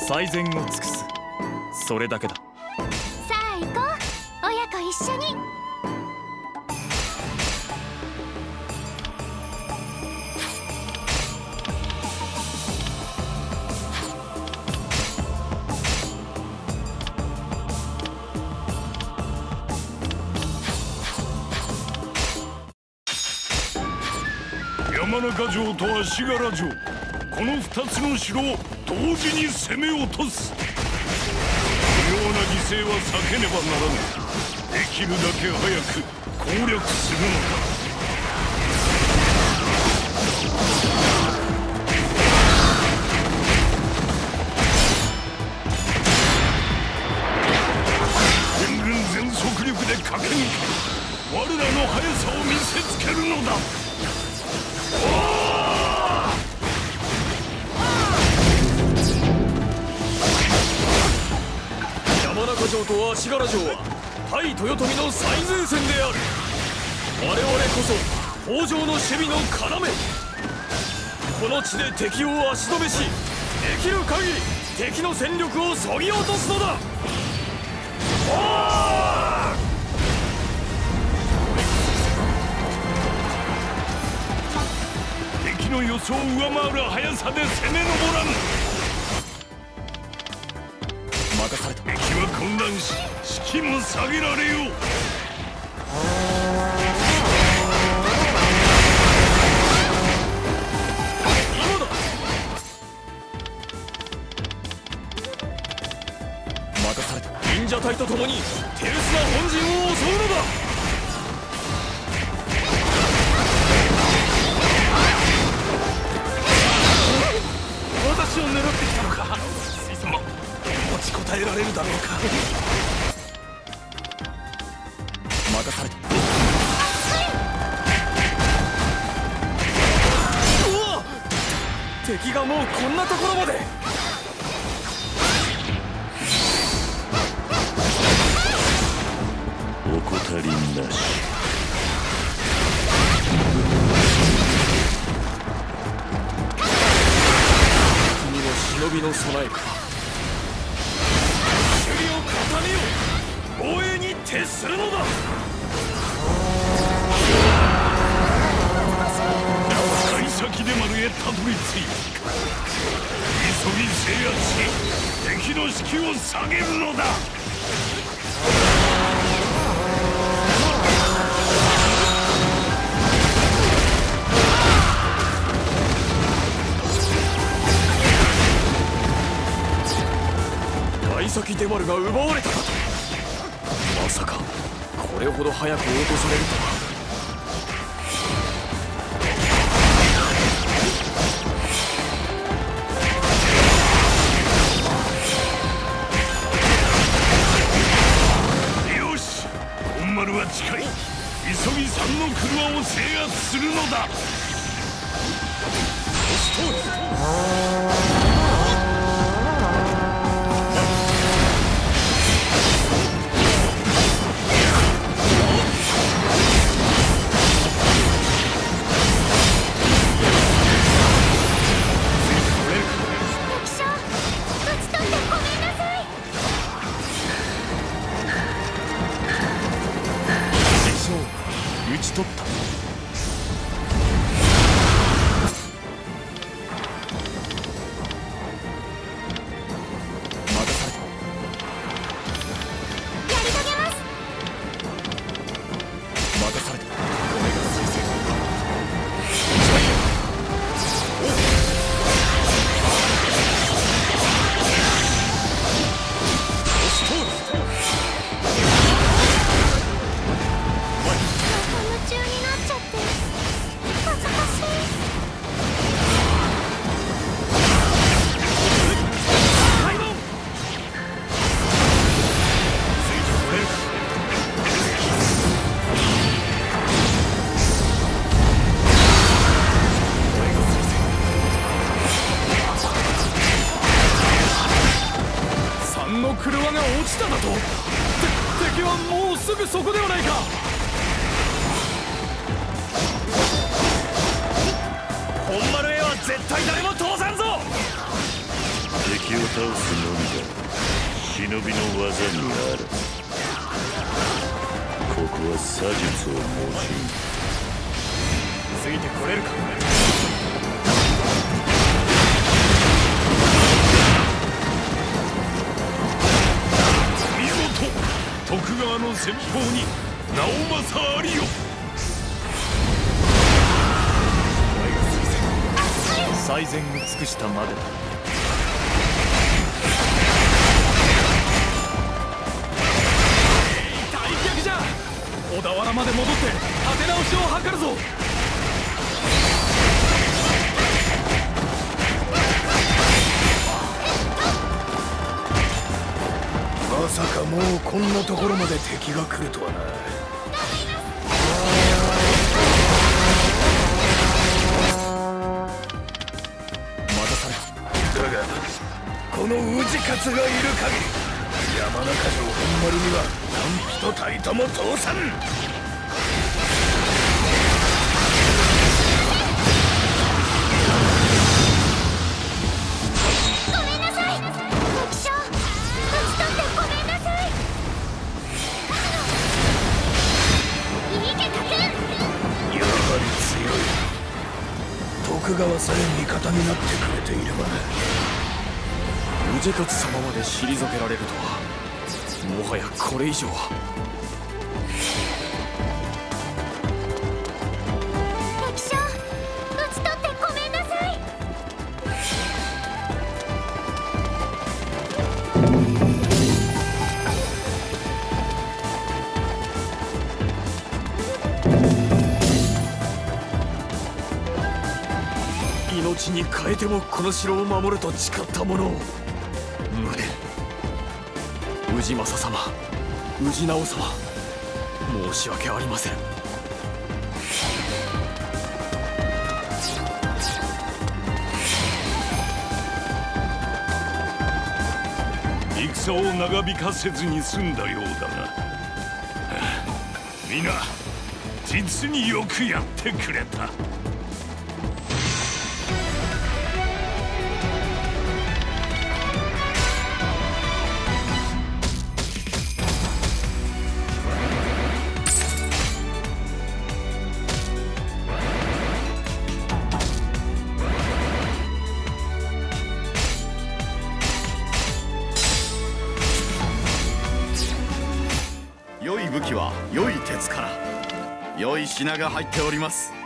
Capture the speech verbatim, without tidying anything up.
最善を尽くす、それだけだ。 さあ行こう、親子一緒に。 山中城と足柄城、この二つの城を同時に攻め落とす。不要な犠牲は避けねばならぬ。できるだけ早く攻略するのだ。全軍全速力で駆け抜け、我らの速さを見せつけるのだ。 山中城と足柄城は対豊臣の最前線である。我々こそ北条の守備の要。この地で敵を足止めし、できる限り敵の戦力を削ぎ落とすのだ。 敵の予想を上回る速さで攻め上らぬ。 任された。 敵は混乱し、士気も下げられよう。 今だ。 任された。 忍者隊と共に手薄な本陣を襲うのだ。 私を狙ってきたのか。水様、持ちこたえられるだろうか。 任された。 うわっ、敵がもうこんなところまで。 怠りなし。 君の忍びの備えか。守備を固めよう。防衛に徹するのだ。 幸先出丸へたどり着いた。急ぎ制圧し、敵の士気を下げるのだ。 幸先出丸が奪われたかと。まさかこれほど早く落とされるとは。 よし、本丸は近い。急ぎ三の車を制圧するのだ。 討ち取った。任された。 やり遂げます。 任された。これが推薦。 夢中になっちゃって恥ずかしい。 三の車が落ちただと。て敵はもうすぐそこではないか。本丸へは絶対誰も通さんぞ。 敵敵を倒すのみが忍びの技にある。ここは左術を用いついてこれるか。 見事徳川の先鋒に直政ありよ。 最善を尽くしたまでだ。 大逆じゃ。小田原まで戻って立て直しを図るぞ。 まさかもうこんなところまで敵が来るとはな。だがこの氏勝がいる限り山中城本丸には何人たりとも通さん。 ごめんなさい敵将。討ち取ってごめんなさい。いいけたくん。 やはり強い。徳川さえ味方になってくれていればな。 氏勝様まで退けられるとは、もはやこれ以上は。 敵将討ち取ってごめんなさい。 命に代えてもこの城を守ると誓ったものを無念。氏政様、氏直様、申し訳ありません。 戦を長引かせずに済んだようだな。皆実によくやってくれた。 良い武器は良い鉄から。良い品が入っております。